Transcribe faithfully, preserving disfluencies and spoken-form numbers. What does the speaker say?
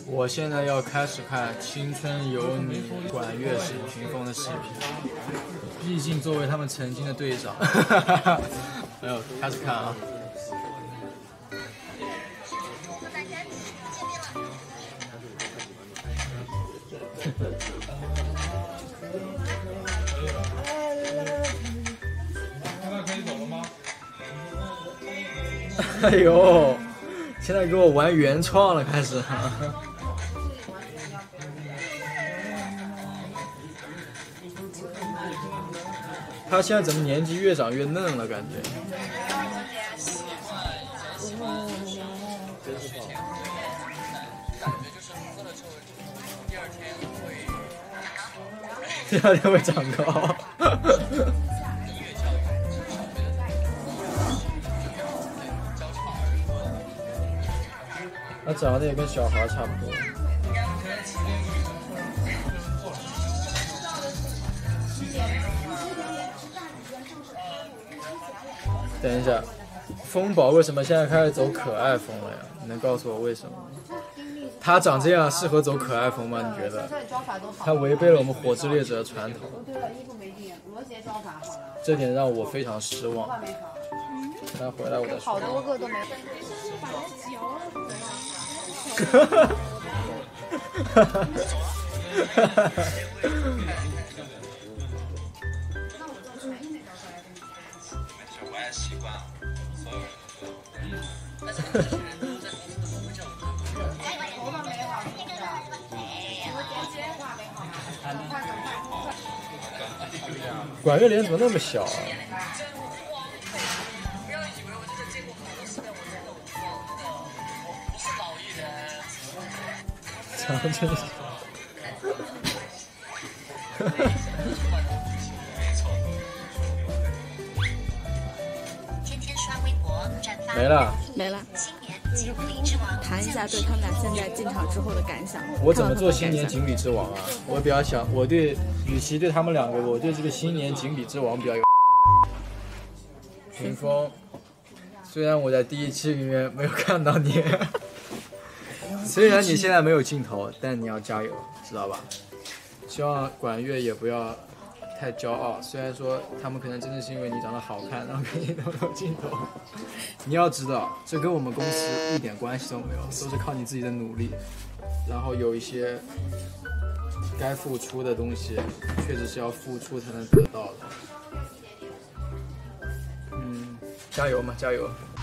我现在要开始看《青春有你》管乐史屏风的视频，毕竟作为他们曾经的队长。哎呦，开始看啊！ 现在可以走了吗？ 哎呦，现在给我玩原创了，开始。他现在怎么年纪越长越嫩了？感觉。第二天会长高。他长得也跟小孩差不多。等一下，风宝为什么现在开始走可爱风了呀？你能告诉我为什么吗？他长这样适合走可爱风吗？你觉得？他违背了我们火之猎者的传统。这点让我非常失望。他回来我再说。 好多个都没。 哈哈哈哈哈！ 我也习惯了，所有人都说。 管乐脸怎么那么小啊？长真是。没了， 没了。谈一下对他们俩现在进场之后的感想。 我怎么做新年锦鲤之王啊？我比较想，我对，与其对他们两个，我对这个新年锦鲤之王比较有。屏风，虽然我在第一期里面没有看到你，虽然你现在没有镜头，但你要加油，知道吧？希望管乐也不要太骄傲，虽然说他们可能真的是因为你长得好看，然后给你那么多镜头。你要知道，这跟我们公司一点关系都没有，都是靠你自己的努力。然后有一些该付出的东西，确实是要付出才能得到的。嗯，加油嘛，加油！